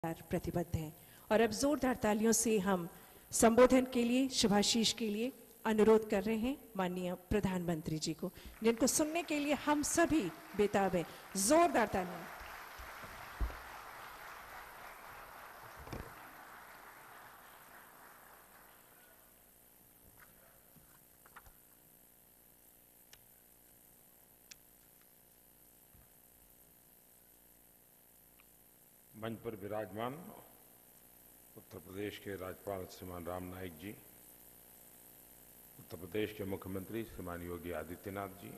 प्रतिबद्ध हैं। और अब जोरदार तालियों से हम संबोधन के लिए, शुभाशीष के लिए अनुरोध कर रहे हैं माननीय प्रधानमंत्री जी को, जिनको सुनने के लिए हम सभी बेताब हैं। जोरदार तालियां। मंच पर विराजमान उत्तर प्रदेश के राज्यपाल श्रीमान राम नाईक जी, उत्तर प्रदेश के मुख्यमंत्री श्रीमान योगी आदित्यनाथ जी,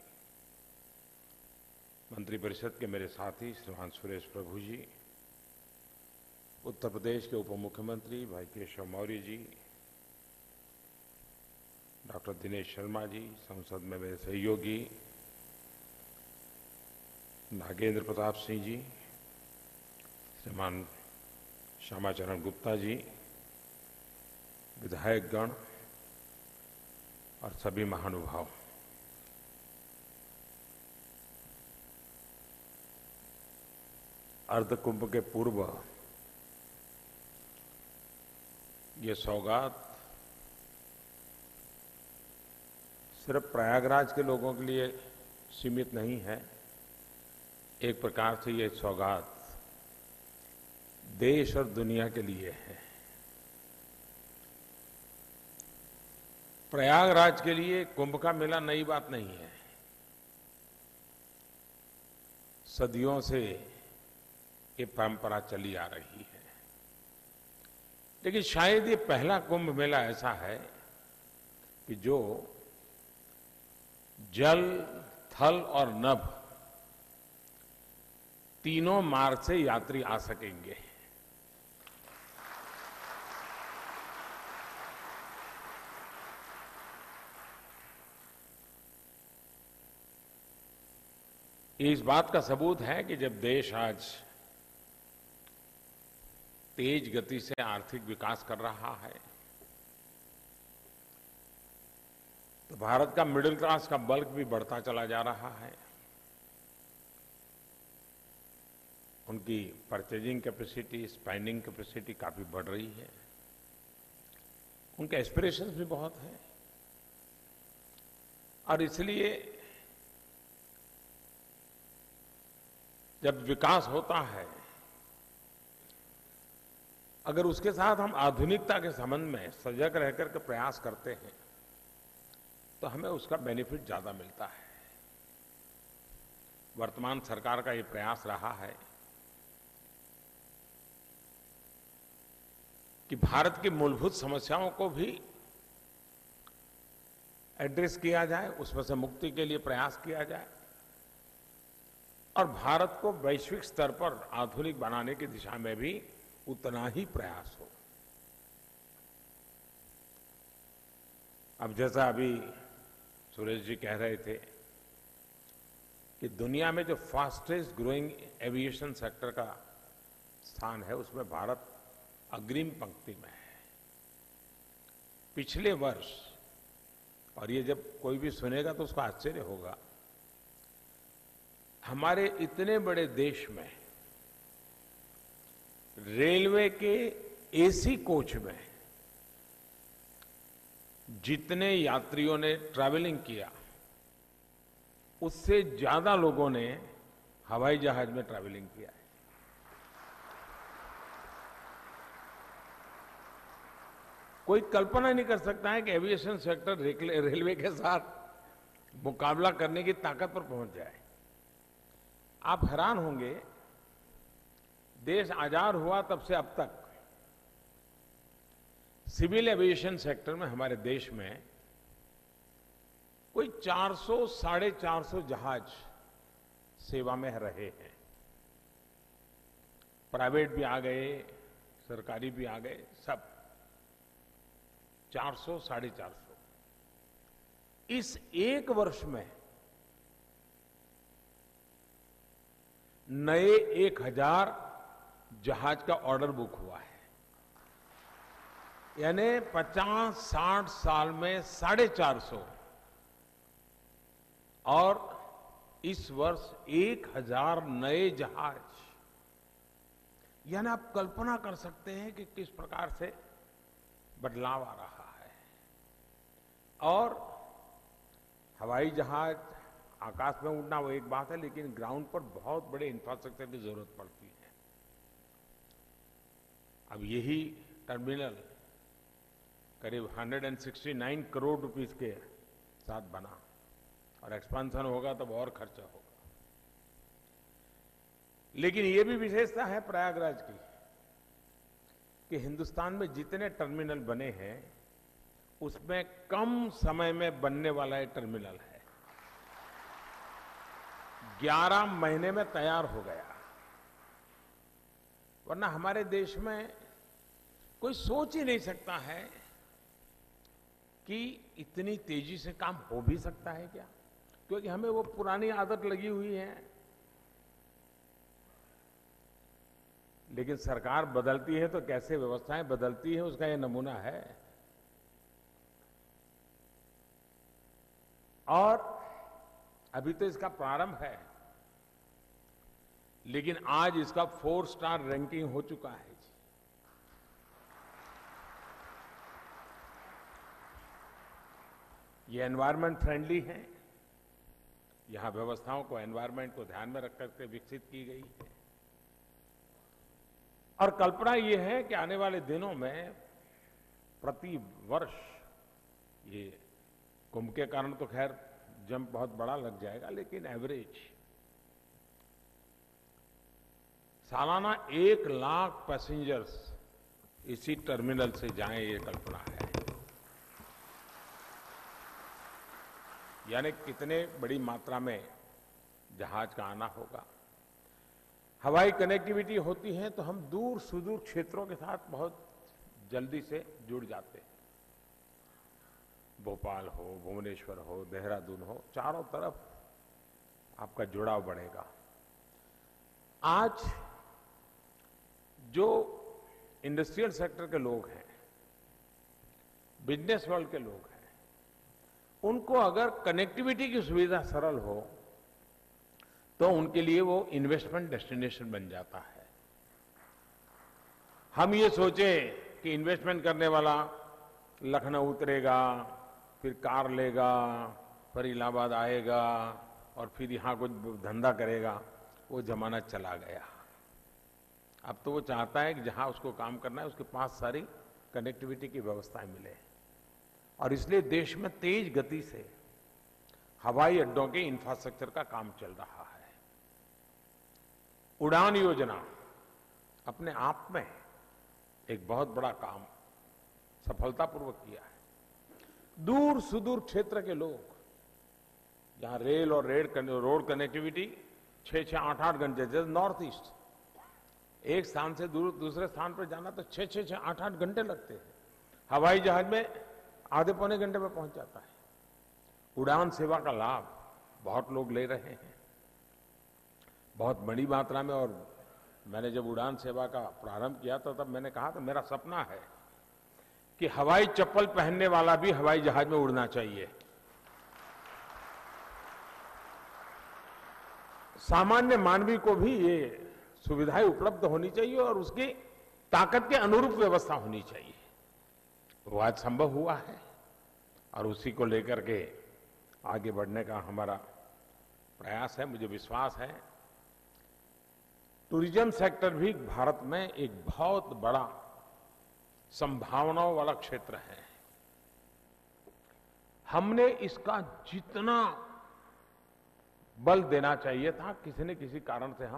मंत्रिपरिषद के मेरे साथी श्रीमान सुरेश प्रभु जी, उत्तर प्रदेश के उप मुख्यमंत्री भाई केशव मौर्य जी, डॉक्टर दिनेश शर्मा जी, संसद में मेरे सहयोगी नागेंद्र प्रताप सिंह जी, श्रीमान श्यामाचरण गुप्ता जी, विधायकगण और सभी महानुभाव, अर्धकुंभ के पूर्व ये सौगात सिर्फ प्रयागराज के लोगों के लिए सीमित नहीं है। एक प्रकार से ये सौगात देश और दुनिया के लिए है। प्रयागराज के लिए कुंभ का मेला नई बात नहीं है। सदियों से ये परंपरा चली आ रही है, लेकिन शायद ये पहला कुंभ मेला ऐसा है कि जो जल, थल और नभ तीनों मार्ग से यात्री आ सकेंगे। इस बात का सबूत है कि जब देश आज तेज गति से आर्थिक विकास कर रहा है, तो भारत का मिडिल क्लास का बल्क भी बढ़ता चला जा रहा है। उनकी परचेजिंग कैपेसिटी, स्पेंडिंग कैपेसिटी काफी बढ़ रही है। उनके एस्पिरेशंस भी बहुत हैं और इसलिए जब विकास होता है, अगर उसके साथ हम आधुनिकता के संबंध में सजग रहकर के प्रयास करते हैं, तो हमें उसका बेनिफिट ज्यादा मिलता है। वर्तमान सरकार का ये प्रयास रहा है कि भारत की मूलभूत समस्याओं को भी एड्रेस किया जाए, उसमें से मुक्ति के लिए प्रयास किया जाए और भारत को वैश्विक स्तर पर आधुनिक बनाने की दिशा में भी उतना ही प्रयास हो। अब जैसा अभी सुरेश जी कह रहे थे कि दुनिया में जो फास्टेस्ट ग्रोइंग एविएशन सेक्टर का स्थान है, उसमें भारत अग्रिम पंक्ति में है। पिछले वर्ष, और ये जब कोई भी सुनेगा तो उसको आश्चर्य होगा, हमारे इतने बड़े देश में रेलवे के एसी कोच में जितने यात्रियों ने ट्रैवलिंग किया, उससे ज्यादा लोगों ने हवाई जहाज में ट्रैवलिंग किया है। कोई कल्पना नहीं कर सकता है कि एविएशन सेक्टर रेलवे के साथ मुकाबला करने की ताकत पर पहुंच जाए। आप हैरान होंगे, देश आजाद हुआ तब से अब तक सिविल एविएशन सेक्टर में हमारे देश में कोई 400 साढ़े 400 जहाज सेवा में रहे हैं। प्राइवेट भी आ गए, सरकारी भी आ गए, सब 400 साढ़े 400। इस एक वर्ष में नए 1000 जहाज का ऑर्डर बुक हुआ है, यानी 50-60 साल में 450 और इस वर्ष 1000 नए जहाज यानी आप कल्पना कर सकते हैं कि किस प्रकार से बदलाव आ रहा है। और हवाई जहाज आकाश में उड़ना वो एक बात है, लेकिन ग्राउंड पर बहुत बड़े इंफ्रास्ट्रक्चर की जरूरत पड़ती है। अब यही टर्मिनल करीब 169 करोड़ रुपीस के साथ बना और एक्सपेंशन होगा तब और खर्चा होगा। लेकिन ये भी विशेषता है प्रयागराज की कि हिंदुस्तान में जितने टर्मिनल बने हैं उसमें कम समय में बनने वाला ये टर्मिनल है। 11 महीने में तैयार हो गया, वरना हमारे देश में कोई सोच ही नहीं सकता है कि इतनी तेजी से काम हो भी सकता है क्या, क्योंकि हमें वो पुरानी आदत लगी हुई है। लेकिन सरकार बदलती है तो कैसे व्यवस्थाएं बदलती है उसका ये नमूना है। और अभी तो इसका प्रारंभ है, लेकिन आज इसका 4 स्टार रैंकिंग हो चुका है। ये एनवायरमेंट फ्रेंडली है, यहां व्यवस्थाओं को एनवायरमेंट को ध्यान में रख करके विकसित की गई है। और कल्पना ये है कि आने वाले दिनों में प्रति वर्ष, ये कुंभ के कारण तो खैर जंप बहुत बड़ा लग जाएगा, लेकिन एवरेज सालाना 1 लाख पैसेंजर्स इसी टर्मिनल से जाएं, ये कल्पना है। यानी कितने बड़ी मात्रा में जहाज का आना होगा। हवाई कनेक्टिविटी होती है तो हम दूर सुदूर क्षेत्रों के साथ बहुत जल्दी से जुड़ जाते हैं। भोपाल हो, भुवनेश्वर हो, देहरादून हो, चारों तरफ आपका जुड़ाव बढ़ेगा। आज जो इंडस्ट्रियल सेक्टर के लोग हैं, बिजनेस वर्ल्ड के लोग हैं, उनको अगर कनेक्टिविटी की सुविधा सरल हो तो उनके लिए वो इन्वेस्टमेंट डेस्टिनेशन बन जाता है। हम ये सोचें कि इन्वेस्टमेंट करने वाला लखनऊ उतरेगा, फिर कार लेगा, फिर इलाहाबाद आएगा और फिर यहां कुछ धंधा करेगा, वो जमाना चला गया। अब तो वो चाहता है कि जहां उसको काम करना है उसके पास सारी कनेक्टिविटी की व्यवस्थाएं मिले। और इसलिए देश में तेज गति से हवाई अड्डों के इंफ्रास्ट्रक्चर का काम चल रहा है। उड़ान योजना अपने आप में एक बहुत बड़ा काम सफलतापूर्वक किया है। दूर सुदूर क्षेत्र के लोग जहां रेल और रोड कनेक्टिविटी 6-6, 8-8 घंटे, जैसे नॉर्थ ईस्ट, एक स्थान से दूसरे स्थान पर जाना तो 6-6, 8-8 घंटे लगते हैं। हवाई जहाज में आधे पौने घंटे में पहुंच जाता है। उड़ान सेवा का लाभ बहुत लोग ले रहे हैं, बहुत बड़ी मात्रा में। और मैंने जब उड़ान सेवा का प्रारंभ किया था तब मैंने कहा था मेरा सपना है कि हवाई चप्पल पहनने वाला भी हवाई जहाज में उड़ना चाहिए। सामान्य मानवी को भी ये सुविधाएं उपलब्ध होनी चाहिए और उसकी ताकत के अनुरूप व्यवस्था होनी चाहिए। वो आज संभव हुआ है और उसी को लेकर के आगे बढ़ने का हमारा प्रयास है। मुझे विश्वास है टूरिज्म सेक्टर भी भारत में एक बहुत बड़ा संभावनाओं वाला क्षेत्र है। हमने इसका जितना बल देना चाहिए था, किसी न किसी कारण से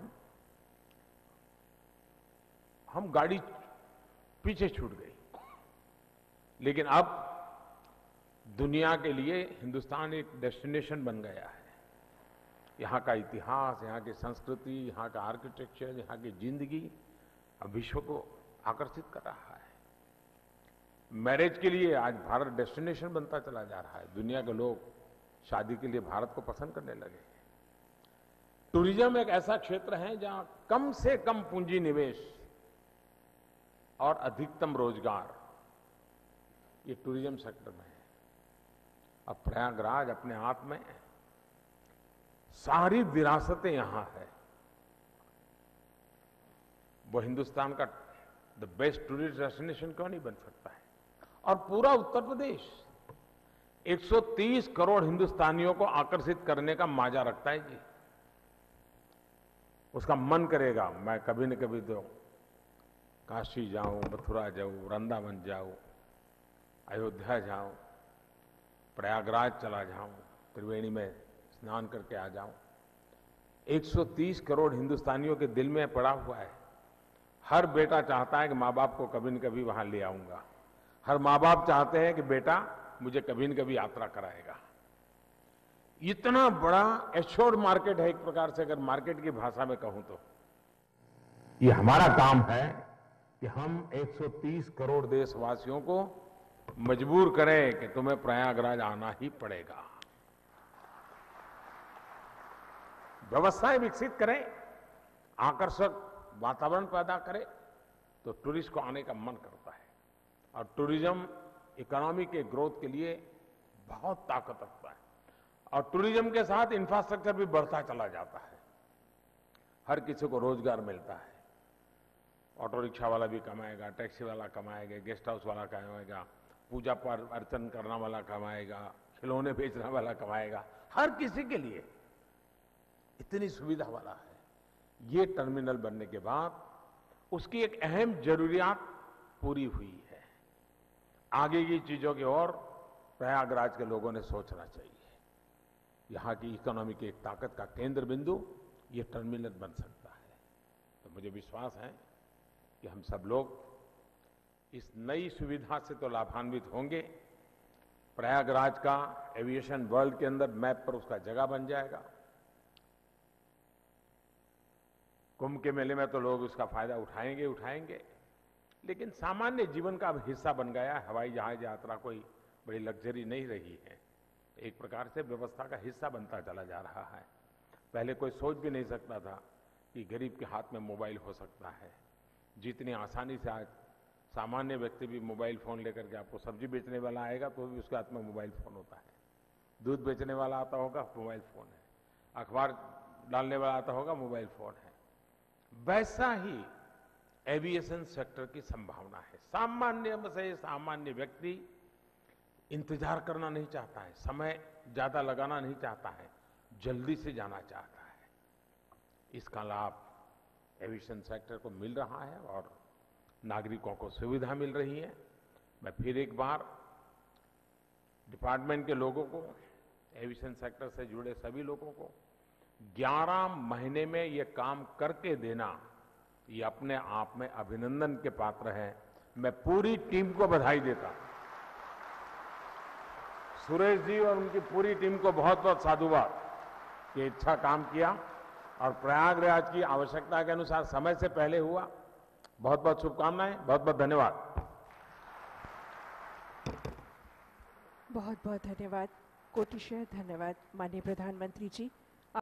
हम गाड़ी पीछे छूट गई। लेकिन अब दुनिया के लिए हिंदुस्तान एक डेस्टिनेशन बन गया है। यहाँ का इतिहास, यहाँ की संस्कृति, यहाँ का आर्किटेक्चर, यहाँ की जिंदगी अब विश्व को आकर्षित कर रहा है। मैरिज के लिए आज भारत डेस्टिनेशन बनता चला जा रहा है। दुनिया के लोग शादी के लिए भारत को पसंद करने लगे हैं। टूरिज्म एक ऐसा क्षेत्र है जहां कम से कम पूंजी निवेश और अधिकतम रोजगार, ये टूरिज्म सेक्टर में है। अब प्रयागराज अपने आप में सारी विरासतें यहां है। वो हिंदुस्तान का द बेस्ट टूरिस्ट डेस्टिनेशन क्यों नहीं बन सकता है? और पूरा उत्तर प्रदेश 130 करोड़ हिंदुस्तानियों को आकर्षित करने का माजा रखता है जी। उसका मन करेगा मैं कभी न कभी तो काशी जाऊं, मथुरा जाऊं, वृंदावन जाऊं, अयोध्या जाऊं, प्रयागराज चला जाऊं, त्रिवेणी में स्नान करके आ जाऊं। 130 करोड़ हिंदुस्तानियों के दिल में पड़ा हुआ है। हर बेटा चाहता है कि माँ बाप को कभी न कभी वहां ले आऊंगा। हर माँ बाप चाहते हैं कि बेटा मुझे कभी न कभी यात्रा कराएगा। इतना बड़ा एश्योर्ड मार्केट है एक प्रकार से, अगर मार्केट की भाषा में कहूं तो। ये हमारा काम है कि हम 130 करोड़ देशवासियों को मजबूर करें कि तुम्हें प्रयागराज आना ही पड़ेगा। व्यवस्थाएं विकसित करें, आकर्षक वातावरण पैदा करें, तो टूरिस्ट को आने का मन करता है। और टूरिज्म इकोनॉमी के ग्रोथ के लिए बहुत ताकत रखता है। और टूरिज्म के साथ इंफ्रास्ट्रक्चर भी बढ़ता चला जाता है। हर किसी को रोजगार मिलता है। ऑटो रिक्शा वाला भी कमाएगा, टैक्सी वाला कमाएगा, गेस्ट हाउस वाला कमाएगा, पूजा पाठ अर्चन करने वाला कमाएगा, खिलौने बेचने वाला कमाएगा। हर किसी के लिए इतनी सुविधा वाला है। ये टर्मिनल बनने के बाद उसकी एक अहम जरूरियात पूरी हुई है। आगे की चीजों की ओर प्रयागराज के लोगों ने सोचना चाहिए। यहाँ की इकोनॉमी की एक ताकत का केंद्र बिंदु ये टर्मिनल बन सकता है। तो मुझे विश्वास है कि हम सब लोग इस नई सुविधा से तो लाभान्वित होंगे। प्रयागराज का एविएशन वर्ल्ड के अंदर मैप पर उसका जगह बन जाएगा। कुंभ के मेले में तो लोग उसका फायदा उठाएंगे, लेकिन सामान्य जीवन का अब हिस्सा बन गया है। हवाई जहाज यात्रा कोई बड़ी लग्जरी नहीं रही है, एक प्रकार से व्यवस्था का हिस्सा बनता चला जा रहा है। पहले कोई सोच भी नहीं सकता था कि गरीब के हाथ में मोबाइल हो सकता है। जितनी आसानी से आज सामान्य व्यक्ति भी मोबाइल फोन लेकर के, आपको सब्जी बेचने वाला आएगा तो भी उसके हाथ में मोबाइल फोन होता है, दूध बेचने वाला आता होगा मोबाइल फोन है, अखबार डालने वाला आता होगा मोबाइल फोन है। वैसा ही एविएशन सेक्टर की संभावना है। सामान्य से सामान्य व्यक्ति इंतजार करना नहीं चाहता है, समय ज्यादा लगाना नहीं चाहता है, जल्दी से जाना चाहता है। इसका लाभ एविएशन सेक्टर को मिल रहा है और नागरिकों को सुविधा मिल रही है। मैं फिर एक बार डिपार्टमेंट के लोगों को, एविएशन सेक्टर से जुड़े सभी लोगों को 11 महीने में ये काम करके देना, ये अपने आप में अभिनंदन के पात्र है। मैं पूरी टीम को बधाई देता हूं। सुरेश जी और उनकी पूरी टीम को बहुत बहुत साधुवाद कि अच्छा काम किया और प्रयागराज की आवश्यकता के अनुसार समय से पहले हुआ। बहुत बहुत शुभकामनाएं, बहुत बहुत धन्यवाद। बहुत बहुत धन्यवाद, कोटिशः धन्यवाद माननीय प्रधानमंत्री जी।